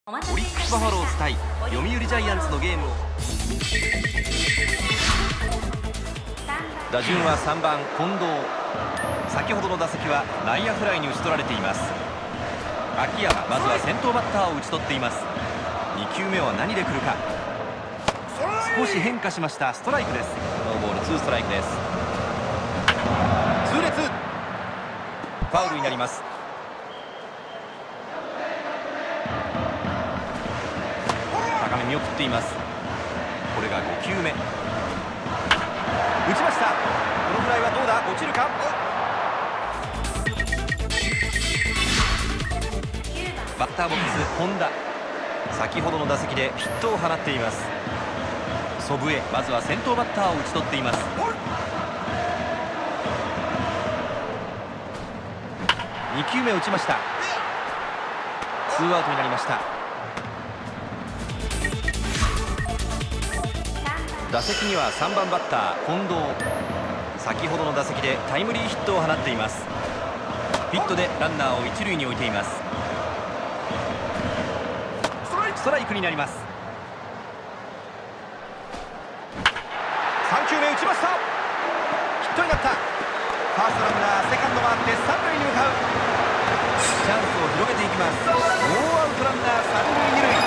オリックスバファローズ対読売ジャイアンツのゲームを。打順は3番近藤。先ほどの打席は内野フライに打ち取られています。秋山、まずは先頭バッターを打ち取っています。2球目は何で来るか。少し変化しました。ストライクです。ノーボール2ストライクです。痛烈ファウルになります。高め見送っています。これが5球目。打ちました。このフライはどうだ、落ちるか。バッターボックス本田、先ほどの打席でヒットを放っています。祖父江、まずは先頭バッターを打ち取っています。2球目打ちました。ツーアウトになりました。打席には3番バッター近藤。先ほどの打席でタイムリーヒットを放っています。ヒットでランナーを一塁に置いています。ストライクになります。3球目打ちました。ヒットになった。ファーストランナーセカンド回って三塁に向かう。チャンスを広げていきます。ノーアウトランナー三塁二塁。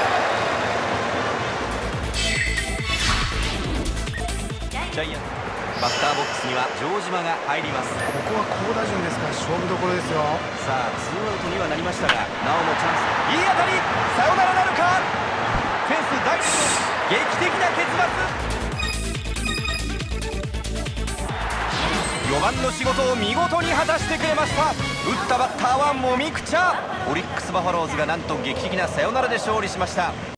ジャイアンツバッターボックスには城島が入ります。 ここは好打順ですから勝負どころですよ。 さあツーアウトにはなりましたが、なおもチャンス。いい当たり、サヨナラなるか。フェンス第2号、劇的な結末。4番の仕事を見事に果たしてくれました。打ったバッターはもみくちゃ。オリックスバファローズがなんと劇的なサヨナラで勝利しました。